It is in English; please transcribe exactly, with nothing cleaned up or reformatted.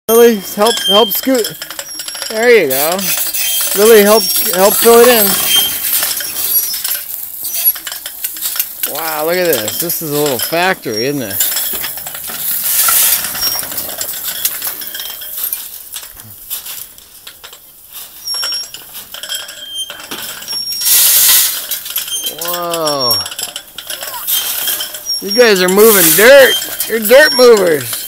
Really help help scoot. There you go. Really help help fill it in. Wow, look at this. This is a little factory, isn't it? Whoa. You guys are moving dirt. You're dirt movers.